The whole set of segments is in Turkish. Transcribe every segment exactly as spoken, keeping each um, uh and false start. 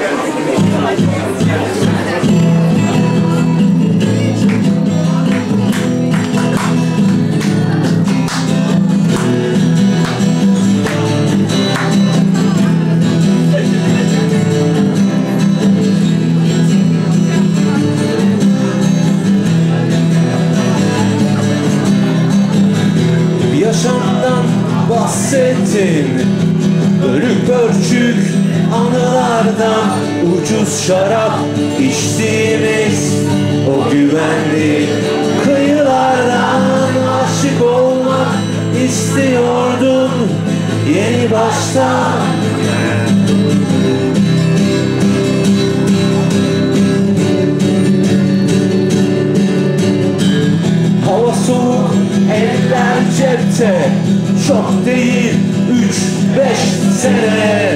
Yaşamdan bahsettin, bölük pörçük anılardan, ucuz şarap içtiğimiz o güvenli kıyılardan. Aşık olmak istiyordun yeni baştan. Hava soğuk, eller cepte, çok değil üç beş sene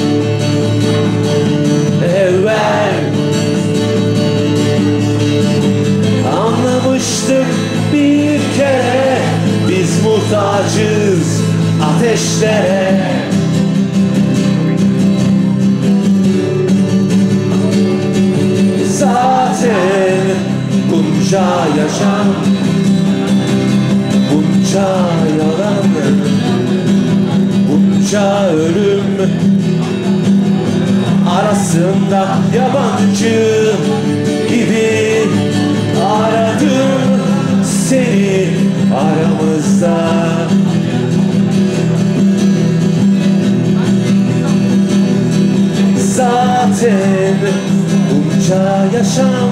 evvel anlamıştık bir kere, biz muhtacız ateşlere. Zaten bunca yaşam, bunca yalan, bunca ölüm arasında yabancı gibi aradım seni aramızda. Zaten bunca yaşam,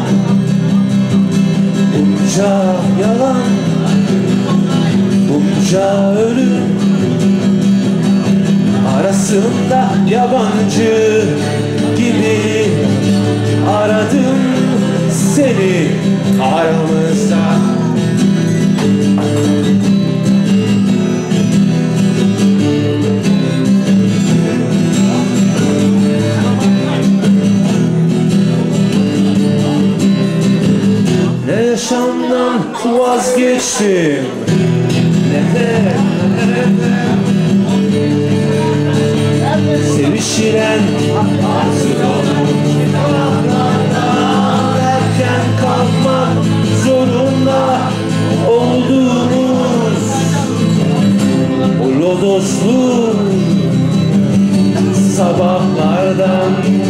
bunca yalan, bunca ölüm arasında yabancı gibi aradım seni aramızda. Ne yaşamdan vazgeçtim, ne de sevişilen erken kalkmak zorunda olduğumuz o lodoslu sabahlardan,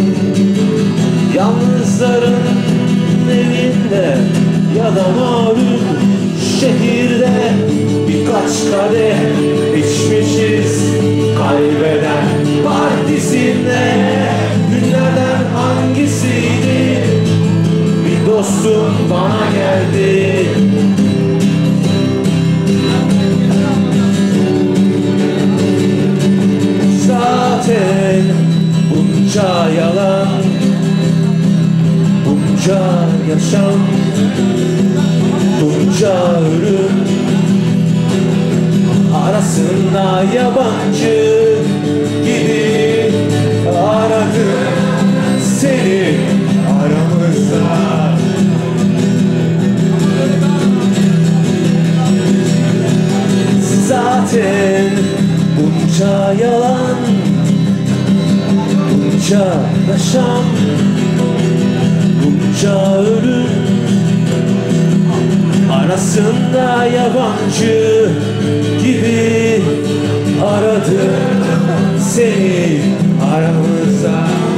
yalnızların evinde ya da malum şehirde birkaç kadeh içmişiz kaybeden partisinde. Günlerden hangisiydi bir dostum bana geldi, zaten bunca yalan, bunca yaşam, bunca ölüm arasında yabancı gibi aradım seni aramızda. Zaten bunca yalan, bunca yaşam, bunca ölüm arasında yabancı gibi aradım seni aramızda.